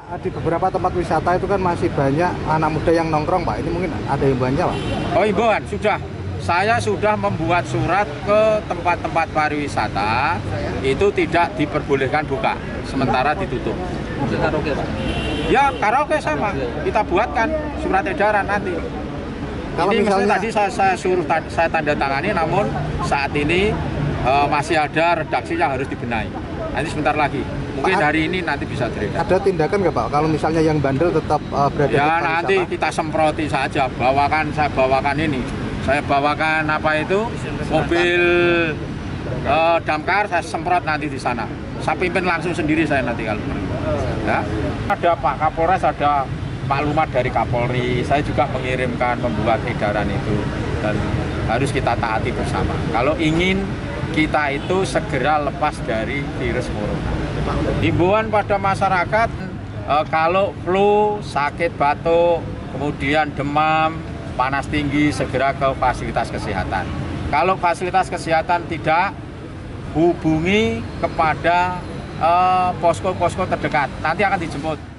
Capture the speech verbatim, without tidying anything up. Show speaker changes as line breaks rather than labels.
Di beberapa tempat wisata itu kan masih banyak anak muda yang nongkrong, Pak. Ini mungkin ada himbauannya, Pak?
Oh, himbauan sudah. Saya sudah membuat surat ke tempat-tempat pariwisata itu tidak diperbolehkan buka, sementara ditutup.
Karaoke, Pak?
Ya, karaoke sama. Kita buatkan surat edaran nanti.
Kalau
ini
misalnya
tadi saya, saya suruh saya tanda tangani, namun saat ini uh, masih ada redaksi yang harus dibenahi. Nanti sebentar lagi, mungkin
Pak,
hari ini nanti bisa beredar.
ada tindakan nggak, Pak? Kalau misalnya yang bandel tetap uh, berada di
Ya
tempat
nanti
wisata?
kita semproti saja. Bawakan saya bawakan ini. Saya bawakan apa itu mobil uh, damkar, saya semprot nanti di sana. Saya pimpin langsung sendiri saya nanti kalau perlu. Ya. Ada Pak Kapolres, ada maklumat dari Kapolri, saya juga mengirimkan membuat edaran itu dan harus kita taati bersama. Kalau ingin kita itu segera lepas dari virus corona. Himbauan pada masyarakat, eh, kalau flu, sakit batuk, kemudian demam, panas tinggi, segera ke fasilitas kesehatan. Kalau fasilitas kesehatan tidak, hubungi kepada posko-posko eh, terdekat, nanti akan dijemput.